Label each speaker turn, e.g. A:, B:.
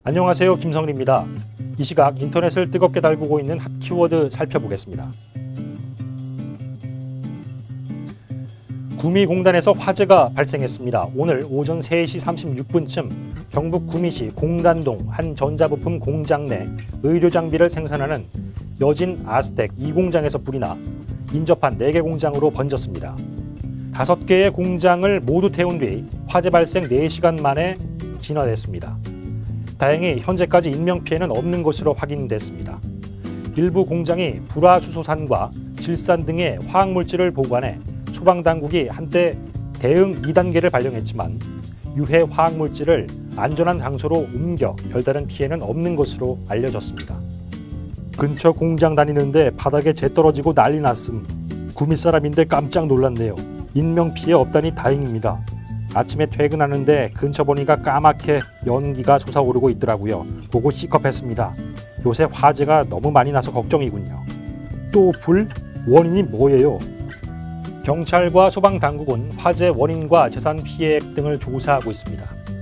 A: 안녕하세요, 김성리입니다. 이 시각 인터넷을 뜨겁게 달구고 있는 핫 키워드 살펴보겠습니다. 구미공단에서 화재가 발생했습니다. 오늘 오전 3시 36분쯤 경북 구미시 공단동 한 전자부품 공장 내 의료장비를 생산하는 여진 아스텍 2공장에서 불이 나 인접한 4개 공장으로 번졌습니다. 5개의 공장을 모두 태운 뒤 화재 발생 4시간 만에 진화됐습니다. 다행히 현재까지 인명피해는 없는 것으로 확인됐습니다. 일부 공장이 불화수소산과 질산 등의 화학물질을 보관해 소방당국이 한때 대응 2단계를 발령했지만 유해 화학물질을 안전한 장소로 옮겨 별다른 피해는 없는 것으로 알려졌습니다. 근처 공장 다니는데 바닥에 재 떨어지고 난리 났음. 구미 사람인데 깜짝 놀랐네요. 인명피해 없다니 다행입니다. 아침에 퇴근하는데 근처 보니까 까맣게 연기가 솟아오르고 있더라고요. 보고 C컵했습니다. 요새 화재가 너무 많이 나서 걱정이군요. 또 불? 원인이 뭐예요? 경찰과 소방당국은 화재 원인과 재산 피해액 등을 조사하고 있습니다.